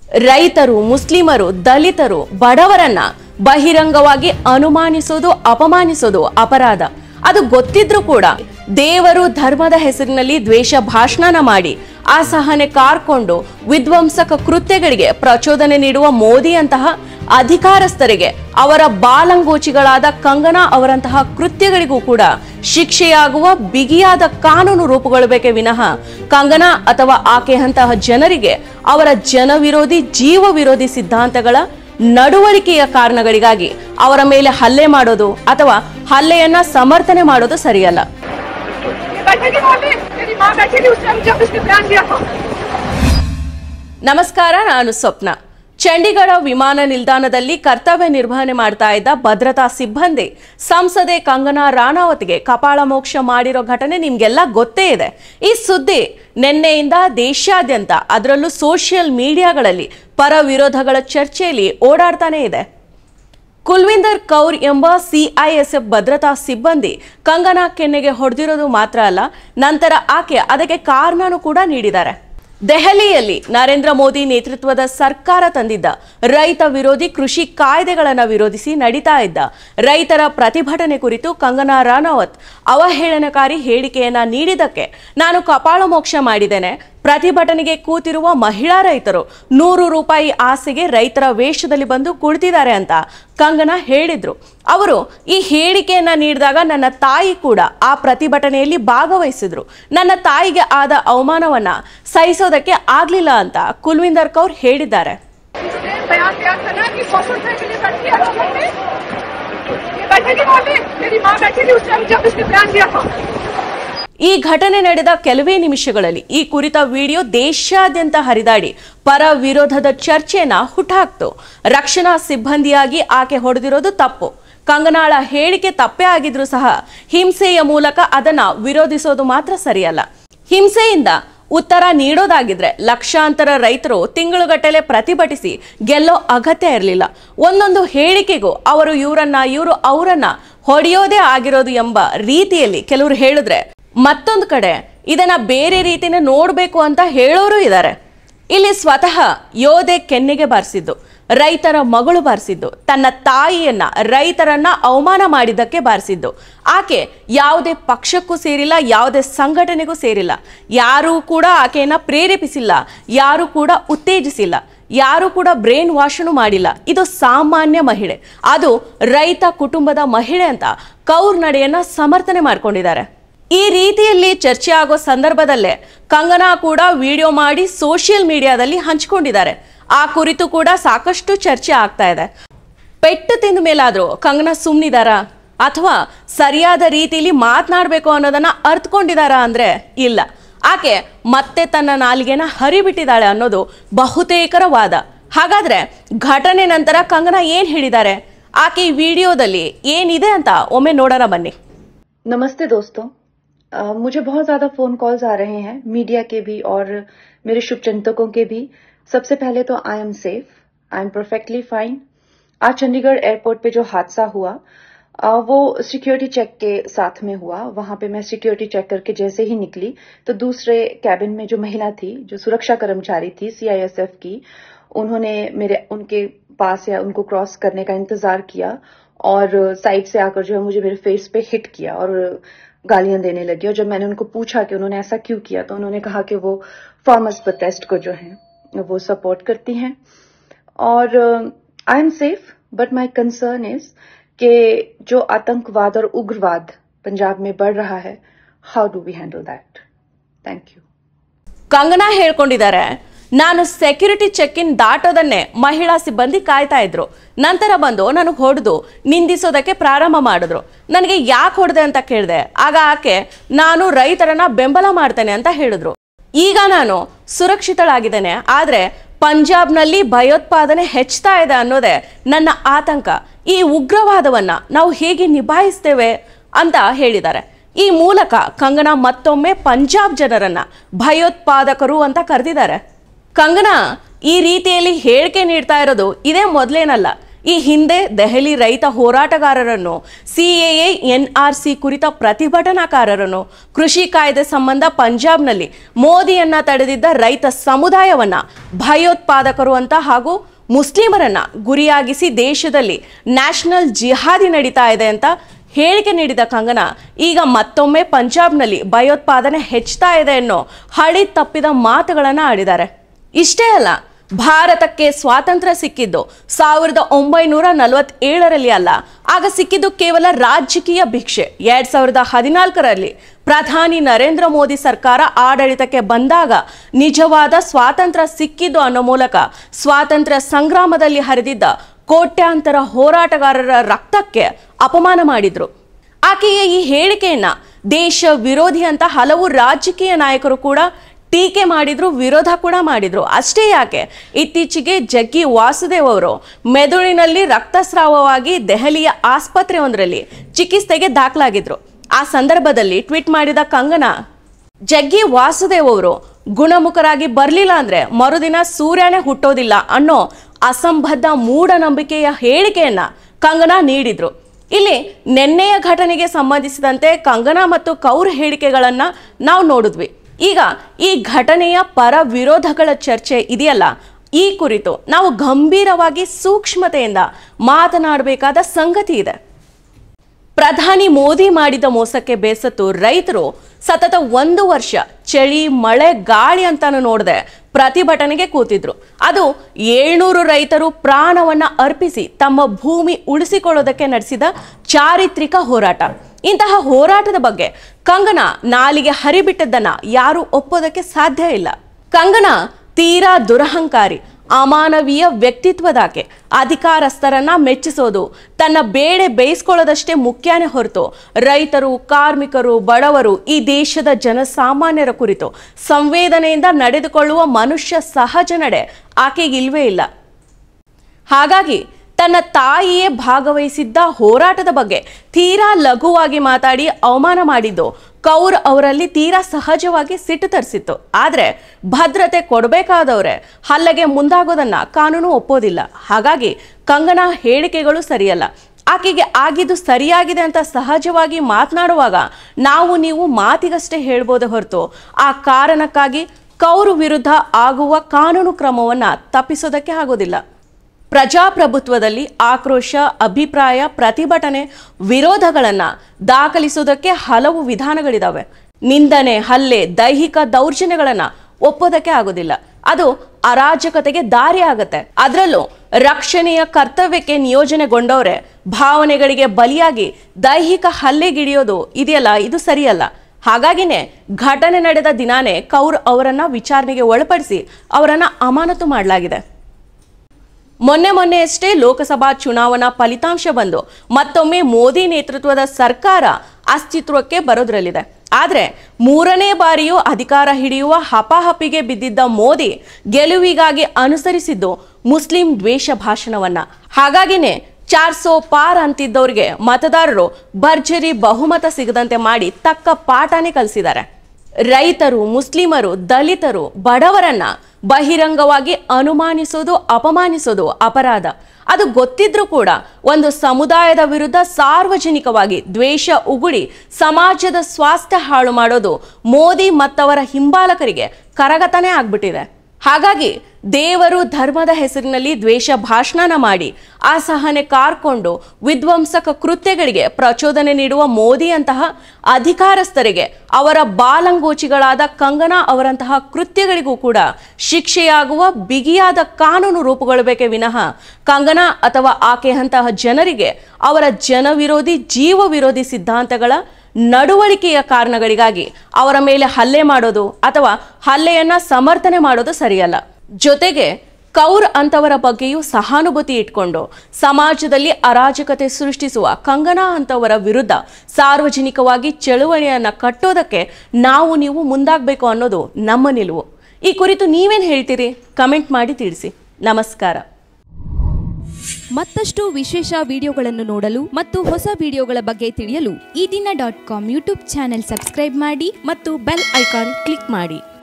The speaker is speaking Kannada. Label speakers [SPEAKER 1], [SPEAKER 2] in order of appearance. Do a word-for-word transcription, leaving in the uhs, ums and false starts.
[SPEAKER 1] ರೈತರು, ಮುಸ್ಲಿಮರು, ದಲಿತರು, ಬಡವರನ್ನ ಬಹಿರಂಗವಾಗಿ ಅನುಮಾನಿಸೋದು, ಅಪಮಾನಿಸೋದು ಅಪರಾಧ. ಅದು ಗೊತ್ತಿದ್ರೂ ಕೂಡ ದೇವರು, ಧರ್ಮದ ಹೆಸರಿನಲ್ಲಿ ದ್ವೇಷ ಭಾಷಣ ಮಾಡಿ ಅಸಹನೆ ಕಾರ್ಕೊಂಡು ವಿಧ್ವಂಸಕ ಕೃತ್ಯಗಳಿಗೆ ಪ್ರಚೋದನೆ ನೀಡುವ ಮೋದಿಯಂತಹ ಅಧಿಕಾರಸ್ಥರಿಗೆ, ಅವರ ಬಾಲಂಗೋಚಿಗಳಾದ ಕಂಗನಾ ಅವರಂತಹ ಕೃತ್ಯಗಳಿಗೂ ಕೂಡ ಶಿಕ್ಷೆಯಾಗುವ ಬಿಗಿಯಾದ ಕಾನೂನು ರೂಪುಗೊಳ್ಳಬೇಕೇ ವಿನಃ ಕಂಗನಾ ಅಥವಾ ಆಕೆಯಂತಹ ಜನರಿಗೆ ಅವರ ಜನ ವಿರೋಧಿ, ಜೀವ ವಿರೋಧಿ ಸಿದ್ಧಾಂತಗಳ ನಡವಳಿಕೆಯ ಕಾರಣಗಳಿಗಾಗಿ ಅವರ ಮೇಲೆ ಹಲ್ಲೆ ಮಾಡೋದು ಅಥವಾ ಹಲ್ಲೆಯನ್ನ ಸಮರ್ಥನೆ ಮಾಡೋದು ಸರಿಯಲ್ಲ. ನಮಸ್ಕಾರ, ನಾನು ಸ್ವಪ್ನ. ಚಂಡೀಗಢ ವಿಮಾನ ನಿಲ್ದಾಣದಲ್ಲಿ ಕರ್ತವ್ಯ ನಿರ್ವಹಣೆ ಮಾಡ್ತಾ ಇದ್ದ ಭದ್ರತಾ ಸಿಬ್ಬಂದಿ ಸಂಸದೆ ಕಂಗನಾ ರಾಣಾವತ್ಗೆ ಕಪಾಳ ಮೋಕ್ಷ ಮಾಡಿರೋ ಘಟನೆ ನಿಮ್ಗೆಲ್ಲ ಗೊತ್ತೇ ಇದೆ. ಈ ಸುದ್ದಿ ನಿನ್ನೆಯಿಂದ ದೇಶಾದ್ಯಂತ, ಅದರಲ್ಲೂ ಸೋಷಿಯಲ್ ಮೀಡಿಯಾಗಳಲ್ಲಿ ಪರ ವಿರೋಧಗಳ ಚರ್ಚೆಯಲ್ಲಿ ಓಡಾಡ್ತಾನೆ ಇದೆ. ಕುಲ್ವಿಂದರ್ ಕೌರ್ ಎಂಬ ಸಿಐಎಸ್ಎಫ್ ಭದ್ರತಾ ಸಿಬ್ಬಂದಿ ಕಂಗನಾ ಕೆನ್ನೆಗೆ ಹೊಡೆದಿರೋದು ಮಾತ್ರ ಅಲ್ಲ, ನಂತರ ಆಕೆ ಅದಕ್ಕೆ ಕಾರಣನೂ ಕೂಡ ನೀಡಿದ್ದಾರೆ. ದೆಹಲಿಯಲ್ಲಿ ನರೇಂದ್ರ ಮೋದಿ ನೇತೃತ್ವದ ಸರ್ಕಾರ ತಂದಿದ್ದ ರೈತ ವಿರೋಧಿ ಕೃಷಿ ಕಾಯ್ದೆಗಳನ್ನು ವಿರೋಧಿಸಿ ನಡೀತಾ ಇದ್ದ ರೈತರ ಪ್ರತಿಭಟನೆ ಕುರಿತು ಕಂಗನಾ ರಾಣಾವತ್ ಅವಹೇಳನಕಾರಿ ಹೇಳಿಕೆಯನ್ನ ನೀಡಿದ್ದಕ್ಕೆ ನಾನು ಕಪಾಳ ಮೋಕ್ಷ ಮಾಡಿದ್ದೇನೆ. ಪ್ರತಿಭಟನೆಗೆ ಕೂತಿರುವ ಮಹಿಳಾ ರೈತರು ನೂರು ರೂಪಾಯಿ ಆಸೆಗೆ ರೈತರ ವೇಷದಲ್ಲಿ ಬಂದು ಕುಳಿತಿದ್ದಾರೆ ಅಂತ ಕಂಗನಾ ಹೇಳಿದ್ರು. ಅವರು ಈ ಹೇಳಿಕೆಯನ್ನ ನೀಡಿದಾಗ ನನ್ನ ತಾಯಿ ಕೂಡ ಆ ಪ್ರತಿಭಟನೆಯಲ್ಲಿ ಭಾಗವಹಿಸಿದ್ರು. ನನ್ನ ತಾಯಿಗೆ ಆದ ಅವಮಾನವನ್ನ ಸಹಿಸೋದಕ್ಕೆ ಆಗ್ಲಿಲ್ಲ ಅಂತ ಕುಲ್ವಿಂದರ್ ಕೌರ್ ಹೇಳಿದ್ದಾರೆ. ಈ ಘಟನೆ ನಡೆದ ಕೆಲವೇ ನಿಮಿಷಗಳಲ್ಲಿ ಈ ಕುರಿತ ವಿಡಿಯೋ ದೇಶಾದ್ಯಂತ ಹರಿದಾಡಿ ಪರ ವಿರೋಧದ ಚರ್ಚೆಯನ್ನ ಹುಟ್ಟಾಕ್ತು. ರಕ್ಷಣಾ ಸಿಬ್ಬಂದಿಯಾಗಿ ಆಕೆ ಹೊಡೆದಿರೋದು ತಪ್ಪು. ಕಂಗನಾಳ ಹೇಳಿಕೆ ತಪ್ಪೇ ಆಗಿದ್ರೂ ಸಹ ಹಿಂಸೆಯ ಮೂಲಕ ಅದನ್ನ ವಿರೋಧಿಸೋದು ಮಾತ್ರ ಸರಿಯಲ್ಲ. ಹಿಂಸೆಯಿಂದ ಉತ್ತರ ನೀಡೋದಾಗಿದ್ರೆ ಲಕ್ಷಾಂತರ ರೈತರು ತಿಂಗಳುಗಟ್ಟಲೆ ಪ್ರತಿಭಟಿಸಿ ಗೆಲ್ಲೋ ಅಗತ್ಯ ಇರಲಿಲ್ಲ. ಒಂದೊಂದು ಹೇಳಿಕೆಗೂ ಅವರು ಇವರನ್ನ ಇವರು ಅವರನ್ನ ಹೊಡೆಯೋದೇ ಆಗಿರೋದು ಎಂಬ ರೀತಿಯಲ್ಲಿ ಕೆಲವರು ಹೇಳಿದ್ರೆ, ಮತ್ತೊಂದು ಕಡೆ ಇದನ್ನ ಬೇರೆ ರೀತಿನೇ ನೋಡಬೇಕು ಅಂತ ಹೇಳೋರು ಇದ್ದಾರೆ. ಇಲ್ಲಿ ಸ್ವತಃ ಯೋಧೆ ಕೆನ್ನೆಗೆ ಬಾರಿಸಿದ್ದು, ರೈತರ ಮಗಳು ಬಾರಿಸಿದ್ದು, ತನ್ನ ತಾಯಿಯನ್ನ, ರೈತರನ್ನ ಅವಮಾನ ಮಾಡಿದ್ದಕ್ಕೆ ಬಾರಿಸಿದ್ದು. ಆಕೆ ಯಾವುದೇ ಪಕ್ಷಕ್ಕೂ ಸೇರಿಲ್ಲ, ಯಾವುದೇ ಸಂಘಟನೆಗೂ ಸೇರಿಲ್ಲ. ಯಾರೂ ಕೂಡ ಆಕೆಯನ್ನ ಪ್ರೇರೇಪಿಸಿಲ್ಲ, ಯಾರೂ ಕೂಡ ಉತ್ತೇಜಿಸಿಲ್ಲ, ಯಾರೂ ಕೂಡ ಬ್ರೇನ್ ವಾಶನು ಮಾಡಿಲ್ಲ. ಇದು ಸಾಮಾನ್ಯ ಮಹಿಳೆ, ಅದು ರೈತ ಕುಟುಂಬದ ಮಹಿಳೆ ಅಂತ ಕೌರ್ ನಡೆಯನ್ನ ಸಮರ್ಥನೆ ಮಾಡ್ಕೊಂಡಿದ್ದಾರೆ. ಈ ರೀತಿಯಲ್ಲಿ ಚರ್ಚೆ ಆಗೋ ಸಂದರ್ಭದಲ್ಲೇ ಕಂಗನಾ ಕೂಡ ವಿಡಿಯೋ ಮಾಡಿ ಸೋಷಿಯಲ್ ಮೀಡಿಯಾದಲ್ಲಿ ಹಂಚಿಕೊಂಡಿದ್ದಾರೆ. ಆ ಕುರಿತು ಕೂಡ ಸಾಕಷ್ಟು ಚರ್ಚೆ ಆಗ್ತಾ ಇದೆ. ಪೆಟ್ಟು ತಿಂದ ಮೇಲಾದ್ರೂ ಕಂಗನಾ ಸುಮ್ಮನಿದಾರಾ ಅಥವಾ ಸರಿಯಾದ ರೀತಿಯಲ್ಲಿ ಮಾತನಾಡಬೇಕು ಅನ್ನೋದನ್ನ ಅರ್ಥಕೊಂಡಿದಾರಾ ಅಂದ್ರೆ ಇಲ್ಲ. ಆಕೆ ಮತ್ತೆ ತನ್ನ ನಾಲಿಗೆನ ಹರಿಬಿಟ್ಟಿದ್ದಾಳೆ ಅನ್ನೋದು ಬಹುತೇಕರ ವಾದ. ಹಾಗಾದ್ರೆ ಘಟನೆ ನಂತರ ಕಂಗನಾ ಏನ್ ಹೇಳಿದ್ದಾರೆ, ಆಕೆ ಈ ವಿಡಿಯೋದಲ್ಲಿ ಏನಿದೆ ಅಂತ ಒಮ್ಮೆ ನೋಡೋಣ ಬನ್ನಿ.
[SPEAKER 2] नमस्ते दोस्तों, Uh, मुझे बहुत ज्यादा फोन कॉल्स आ रहे हैं, मीडिया के भी और मेरे शुभचिंतकों के भी. सबसे पहले तो I am safe, I am perfectly fine. आज चंडीगढ़ एयरपोर्ट पे जो हादसा हुआ uh, वो सिक्योरिटी चेक के साथ में हुआ. वहां पे मैं सिक्योरिटी चेक करके जैसे ही निकली तो दूसरे कैबिन में जो महिला थी, जो सुरक्षा कर्मचारी थी सीआईएसएफ की, उन्होंने मेरे उनके पास या उनको क्रॉस करने का इंतजार किया और साइड से आकर जो है मुझे मेरे फेस पे हिट किया और गालियां देने लगी. और जब मैंने उनको पूछा कि उन्होंने ऐसा क्यों किया तो उन्होंने कहा कि वो फार्मर्स प्रोटेस्ट को जो है वो सपोर्ट करती हैं. और I am safe, but my concern is कि जो आतंकवाद और उग्रवाद पंजाब में बढ़ रहा है, how do we handle that? Thank you.
[SPEAKER 1] Kangana ಹೇಳ್ಕೊಂಡಿದ್ದಾರೆ, ನಾನು ಸೆಕ್ಯೂರಿಟಿ ಚೆಕ್ ಇನ್ ದಾಟೋದನ್ನೇ ಮಹಿಳಾ ಸಿಬ್ಬಂದಿ ಕಾಯ್ತಾ ಇದ್ರು. ನಂತರ ಬಂದು ನನಗೆ ಹೊಡೆದು ನಿಂದಿಸೋದಕ್ಕೆ ಪ್ರಾರಂಭ ಮಾಡಿದ್ರು. ನನಗೆ ಯಾಕೆ ಹೊಡೆದೆ ಅಂತ ಕೇಳಿದೆ. ಆಗ ಆಕೆ ನಾನು ರೈತರನ್ನ ಬೆಂಬಲ ಮಾಡ್ತೇನೆ ಅಂತ ಹೇಳಿದ್ರು. ಈಗ ನಾನು ಸುರಕ್ಷಿತಳಾಗಿದ್ದೇನೆ, ಆದ್ರೆ ಪಂಜಾಬ್ನಲ್ಲಿ ಭಯೋತ್ಪಾದನೆ ಹೆಚ್ಚುತ್ತಾ ಇದೆ ಅನ್ನೋದೇ ನನ್ನ ಆತಂಕ. ಈ ಉಗ್ರವಾದವನ್ನ ನಾವು ಹೇಗೆ ನಿಭಾಯಿಸ್ತೇವೆ ಅಂತ ಹೇಳಿದ್ದಾರೆ. ಈ ಮೂಲಕ ಕಂಗನಾ ಮತ್ತೊಮ್ಮೆ ಪಂಜಾಬ್ ಜನರನ್ನ ಭಯೋತ್ಪಾದಕರು ಅಂತ ಕರೆದಿದ್ದಾರೆ. ಕಂಗನಾ ಈ ರೀತಿಯಲ್ಲಿ ಹೇಳಿಕೆ ನೀಡ್ತಾ ಇರೋದು ಇದೇ ಮೊದಲೇನಲ್ಲ. ಈ ಹಿಂದೆ ದೆಹಲಿ ರೈತ ಹೋರಾಟಗಾರರನ್ನು, ಸಿಎಎ ಎನ್ಆರ್ಸಿ ಕುರಿತ ಪ್ರತಿಭಟನಾಕಾರರನ್ನು, ಕೃಷಿ ಕಾಯ್ದೆ ಸಂಬಂಧ ಪಂಜಾಬ್ನಲ್ಲಿ ಮೋದಿಯನ್ನ ತಡೆದಿದ್ದ ರೈತ ಸಮುದಾಯವನ್ನ ಭಯೋತ್ಪಾದಕರು ಅಂತ ಹಾಗೂ ಮುಸ್ಲಿಮರನ್ನ ಗುರಿಯಾಗಿಸಿ ದೇಶದಲ್ಲಿ ನ್ಯಾಷನಲ್ ಜಿಹಾದಿ ನಡೀತಾ ಇದೆ ಅಂತ ಹೇಳಿಕೆ ನೀಡಿದ ಕಂಗನಾ ಈಗ ಮತ್ತೊಮ್ಮೆ ಪಂಜಾಬ್ನಲ್ಲಿ ಭಯೋತ್ಪಾದನೆ ಹೆಚ್ಚುತ್ತಾ ಇದೆ ಅನ್ನೋ ಹಳಿ ತಪ್ಪಿದ ಮಾತುಗಳನ್ನು ಆಡಿದ್ದಾರೆ. ಇಷ್ಟೇ ಅಲ್ಲ, ಭಾರತಕ್ಕೆ ಸ್ವಾತಂತ್ರ್ಯ ಸಿಕ್ಕಿದ್ದು ಸಾವಿರದ ಒಂಬೈನೂರ ನಲವತ್ತೇಳರಲ್ಲಿ ಅಲ್ಲ, ಆಗ ಸಿಕ್ಕಿದ್ದು ಕೇವಲ ರಾಜಕೀಯ ಭಿಕ್ಷೆ. ಎರಡ್ ಸಾವಿರದ ಹದಿನಾಲ್ಕರಲ್ಲಿ ಪ್ರಧಾನಿ ನರೇಂದ್ರ ಮೋದಿ ಸರ್ಕಾರ ಆಡಳಿತಕ್ಕೆ ಬಂದಾಗ ನಿಜವಾದ ಸ್ವಾತಂತ್ರ್ಯ ಸಿಕ್ಕಿದ್ದು ಅನ್ನೋ ಮೂಲಕ ಸ್ವಾತಂತ್ರ್ಯ ಸಂಗ್ರಾಮದಲ್ಲಿ ಹರಿದಿದ್ದ ಕೋಟ್ಯಾಂತರ ಹೋರಾಟಗಾರರ ರಕ್ತಕ್ಕೆ ಅಪಮಾನ ಮಾಡಿದ್ರು. ಆಕೆಯ ಈ ಹೇಳಿಕೆಯನ್ನ ದೇಶ ವಿರೋಧಿ ಅಂತ ಹಲವು ರಾಜಕೀಯ ನಾಯಕರು ಕೂಡ ಟೀಕೆ ಮಾಡಿದ್ರು, ವಿರೋಧ ಕೂಡ ಮಾಡಿದ್ರು. ಅಷ್ಟೇ ಯಾಕೆ, ಇತ್ತೀಚೆಗೆ ಜಗ್ಗಿ ವಾಸುದೇವ್ ಅವರು ಮೆದುಳಿನಲ್ಲಿ ರಕ್ತಸ್ರಾವವಾಗಿ ದೆಹಲಿಯ ಆಸ್ಪತ್ರೆಯೊಂದರಲ್ಲಿ ಚಿಕಿತ್ಸೆಗೆ ದಾಖಲಾಗಿದ್ರು. ಆ ಸಂದರ್ಭದಲ್ಲಿ ಟ್ವೀಟ್ ಮಾಡಿದ ಕಂಗನಾ, ಜಗ್ಗಿ ವಾಸುದೇವ್ ಅವರು ಗುಣಮುಖರಾಗಿ ಬರಲಿಲ್ಲ ಅಂದ್ರೆ ಮರುದಿನ ಸೂರ್ಯನೇ ಹುಟ್ಟೋದಿಲ್ಲ ಅನ್ನೋ ಅಸಂಬದ್ಧ ಮೂಢನಂಬಿಕೆಯ ಹೇಳಿಕೆಯನ್ನ ಕಂಗನಾ ನೀಡಿದ್ರು. ಇಲ್ಲಿ ನಿನ್ನೆಯ ಘಟನೆಗೆ ಸಂಬಂಧಿಸಿದಂತೆ ಕಂಗನಾ ಮತ್ತು ಕೌರ್ ಹೇಳಿಕೆಗಳನ್ನ ನಾವು ನೋಡಿದ್ವಿ. ಈಗ ಈ ಘಟನೆಯ ಪರ ವಿರೋಧಗಳ ಚರ್ಚೆ ಇದೆಯಲ್ಲ, ಈ ಕುರಿತು ನಾವು ಗಂಭೀರವಾಗಿ ಸೂಕ್ಷ್ಮತೆಯಿಂದ ಮಾತನಾಡಬೇಕಾದ ಸಂಗತಿ ಇದೆ. ಪ್ರಧಾನಿ ಮೋದಿ ಮಾಡಿದ ಮೋಸಕ್ಕೆ ಬೇಸತ್ತು ರೈತರು ಸತತ ಒಂದು ವರ್ಷ ಚಳಿ, ಮಳೆ, ಗಾಳಿ ಅಂತಾನು ನೋಡದೆ ಪ್ರತಿಭಟನೆಗೆ ಕೂತಿದ್ರು. ಅದು ಏಳ್ನೂರು ರೈತರು ಪ್ರಾಣವನ್ನ ಅರ್ಪಿಸಿ ತಮ್ಮ ಭೂಮಿ ಉಳಿಸಿಕೊಳ್ಳೋದಕ್ಕೆ ನಡೆಸಿದ ಚಾರಿತ್ರಿಕ ಹೋರಾಟ. ಇಂತಹ ಹೋರಾಟದ ಬಗ್ಗೆ ಕಂಗನಾ ನಾಲಿಗೆ ಹರಿಬಿಟ್ಟದ್ದನ್ನ ಯಾರು ಒಪ್ಪೋದಕ್ಕೆ ಸಾಧ್ಯ ಇಲ್ಲ. ಕಂಗನಾ ತೀರಾ ದುರಹಂಕಾರಿ, ಅಮಾನವೀಯ ವ್ಯಕ್ತಿತ್ವದಾಕೆ. ಅಧಿಕಾರಸ್ಥರನ್ನ ಮೆಚ್ಚಿಸೋದು ತನ್ನ ಬೇಳೆ ಬೇಯಿಸ್ಕೊಳ್ಳೋದಷ್ಟೇ ಮುಖ್ಯನೇ ಹೊರತು ರೈತರು, ಕಾರ್ಮಿಕರು, ಬಡವರು, ಈ ದೇಶದ ಜನಸಾಮಾನ್ಯರ ಕುರಿತು ಸಂವೇದನೆಯಿಂದ ನಡೆದುಕೊಳ್ಳುವ ಮನುಷ್ಯ ಸಹಜ ನಡೆ ಆಕೆಗಿಲ್ವೇ ಇಲ್ಲ. ಹಾಗಾಗಿ ತನ್ನ ತಾಯಿಯೇ ಭಾಗವಹಿಸಿದ್ದ ಹೋರಾಟದ ಬಗ್ಗೆ ತೀರಾ ಲಘುವಾಗಿ ಮಾತಾಡಿ ಅವಮಾನ ಮಾಡಿದ್ದು ಕೌರ್ ಅವರಲ್ಲಿ ತೀರಾ ಸಹಜವಾಗಿ ಸಿಟ್ಟು ತರಿಸಿತ್ತು. ಆದರೆ ಭದ್ರತೆ ಕೊಡಬೇಕಾದವ್ರೆ ಹಲ್ಲೆಗೆ ಮುಂದಾಗೋದನ್ನ ಕಾನೂನು ಒಪ್ಪೋದಿಲ್ಲ. ಹಾಗಾಗಿ ಕಂಗನಾ ಹೇಳಿಕೆಗಳು ಸರಿಯಲ್ಲ. ಆಕೆಗೆ ಆಗಿದ್ದು ಸರಿಯಾಗಿದೆ ಅಂತ ಸಹಜವಾಗಿ ಮಾತನಾಡುವಾಗ ನಾವು ನೀವು ಮಾತಿಗಷ್ಟೇ ಹೇಳ್ಬೋದೇ ಹೊರತು ಆ ಕಾರಣಕ್ಕಾಗಿ ಕೌರ್ ವಿರುದ್ಧ ಆಗುವ ಕಾನೂನು ಕ್ರಮವನ್ನ ತಪ್ಪಿಸೋದಕ್ಕೆ ಆಗೋದಿಲ್ಲ. ಪ್ರಜಾಪ್ರಭುತ್ವದಲ್ಲಿ ಆಕ್ರೋಶ, ಅಭಿಪ್ರಾಯ, ಪ್ರತಿಭಟನೆ, ವಿರೋಧಗಳನ್ನ ದಾಖಲಿಸುವುದಕ್ಕೆ ಹಲವು ವಿಧಾನಗಳಿದಾವೆ. ನಿಂದನೆ, ಹಲ್ಲೆ, ದೈಹಿಕ ದೌರ್ಜನ್ಯಗಳನ್ನ ಒಪ್ಪೋದಕ್ಕೆ ಆಗೋದಿಲ್ಲ. ಅದು ಅರಾಜಕತೆಗೆ ದಾರಿ ಆಗತ್ತೆ. ಅದರಲ್ಲೂ ರಕ್ಷಣೆಯ ಕರ್ತವ್ಯಕ್ಕೆ ನಿಯೋಜನೆಗೊಂಡವರೇ ಭಾವನೆಗಳಿಗೆ ಬಲಿಯಾಗಿ ದೈಹಿಕ ಹಲ್ಲೆಗಿಡಿಯೋದು ಇದೆಯಲ್ಲ, ಇದು ಸರಿಯಲ್ಲ. ಹಾಗಾಗಿನೇ ಘಟನೆ ನಡೆದ ದಿನಾನೇ ಕೌರ್ ಅವರನ್ನ ವಿಚಾರಣೆಗೆ ಒಳಪಡಿಸಿ ಅವರನ್ನ ಅಮಾನತು ಮಾಡಲಾಗಿದೆ. ಮೊನ್ನೆ ಮೊನ್ನೆಯಷ್ಟೇ ಲೋಕಸಭಾ ಚುನಾವಣಾ ಫಲಿತಾಂಶ ಬಂದು ಮತ್ತೊಮ್ಮೆ ಮೋದಿ ನೇತೃತ್ವದ ಸರ್ಕಾರ ಅಸ್ತಿತ್ವಕ್ಕೆ ಬರೋದ್ರಲ್ಲಿದೆ. ಆದರೆ ಮೂರನೇ ಬಾರಿಯೂ ಅಧಿಕಾರ ಹಿಡಿಯುವ ಹಪಾಹಪಿಗೆ ಬಿದ್ದಿದ್ದ ಮೋದಿ ಗೆಲುವಿಗಾಗಿ ಅನುಸರಿಸಿದ್ದು ಮುಸ್ಲಿಂ ದ್ವೇಷ ಭಾಷಣವನ್ನ. ಹಾಗಾಗಿನೇ ಚಾರ್ ಸೋ ಪಾರ್ ಅಂತಿದ್ದವ್ರಿಗೆ ಮತದಾರರು ಭರ್ಜರಿ ಬಹುಮತ ಸಿಗದಂತೆ ಮಾಡಿ ತಕ್ಕ ಪಾಠನೇ ಕಲಿಸಿದ್ದಾರೆ. ರೈತರು, ಮುಸ್ಲಿಮರು, ದಲಿತರು, ಬಡವರನ್ನ ಬಹಿರಂಗವಾಗಿ ಅನುಮಾನಿಸೋದು, ಅಪಮಾನಿಸೋದು ಅಪರಾಧ. ಅದು ಗೊತ್ತಿದ್ರೂ ಕೂಡ ಒಂದು ಸಮುದಾಯದ ವಿರುದ್ಧ ಸಾರ್ವಜನಿಕವಾಗಿ ದ್ವೇಷ ಉಗುಳಿ ಸಮಾಜದ ಸ್ವಾಸ್ಥ್ಯ ಹಾಳು ಮಾಡೋದು ಮೋದಿ ಮತ್ತವರ ಹಿಂಬಾಲಕರಿಗೆ ಕರಗತನೇ ಆಗ್ಬಿಟ್ಟಿದೆ. ಹಾಗಾಗಿ ದೇವರು, ಧರ್ಮದ ಹೆಸರಿನಲ್ಲಿ ದ್ವೇಷ ಭಾಷಣ ಮಾಡಿ ಅಸಹನೆ ಕಾರ್ಕೊಂಡು ವಿಧ್ವಂಸಕ ಕೃತ್ಯಗಳಿಗೆ ಪ್ರಚೋದನೆ ನೀಡುವ ಮೋದಿಯಂತಹ ಅಧಿಕಾರಸ್ಥರಿಗೆ ಅವರ ಬಾಲಂಗೋಚಿಗಳಾದ ಕಂಗನಾ ಅವರಂತಹ ಕೃತ್ಯಗಳಿಗೂ ಕೂಡ ಶಿಕ್ಷೆಯಾಗುವ ಬಿಗಿಯಾದ ಕಾನೂನು ರೂಪುಗೊಳ್ಳಬೇಕೇ ವಿನಃ ಕಂಗನಾ ಅಥವಾ ಆಕೆಯಂತಹ ಜನರಿಗೆ ಅವರ ಜನವಿರೋಧಿ, ಜೀವ ವಿರೋಧಿ ಸಿದ್ಧಾಂತಗಳ ನಡವಳಿಕೆಯ ಕಾರಣಗಳಿಗಾಗಿ ಅವರ ಮೇಲೆ ಹಲ್ಲೆ ಮಾಡೋದು ಅಥವಾ ಹಲ್ಲೆಯನ್ನ ಸಮರ್ಥನೆ ಮಾಡೋದು ಸರಿಯಲ್ಲ. ಜೊತೆಗೆ ಕೌರ್ ಅಂತವರ ಬಗ್ಗೆಯೂ ಸಹಾನುಭೂತಿ ಇಟ್ಕೊಂಡು ಸಮಾಜದಲ್ಲಿ ಅರಾಜಕತೆ ಸೃಷ್ಟಿಸುವ ಕಂಗನಾ ಅಂತವರ ವಿರುದ್ಧ ಸಾರ್ವಜನಿಕವಾಗಿ ಚಳುವಳಿಯನ್ನ ಕಟ್ಟೋದಕ್ಕೆ ನಾವು ನೀವು ಮುಂದಾಗಬೇಕು ಅನ್ನೋದು ನಮ್ಮ ನಿಲುವು. ಈ ಕುರಿತು ನೀವೇನು ಹೇಳ್ತೀರಿ? ಕಮೆಂಟ್ ಮಾಡಿ ತಿಳಿಸಿ. ನಮಸ್ಕಾರ.
[SPEAKER 3] ಮತ್ತಷ್ಟು ವಿಶೇಷ ವಿಡಿಯೋಗಳನ್ನು ನೋಡಲು ಮತ್ತು ಹೊಸ ವಿಡಿಯೋಗಳ ಬಗ್ಗೆ ತಿಳಿಯಲು ಈ ದಿನ dot com YouTube channel subscribe ಮಾಡಿ ಮತ್ತು ಬೆಲ್ ಐಕಾನ್ ಕ್ಲಿಕ್ ಮಾಡಿ.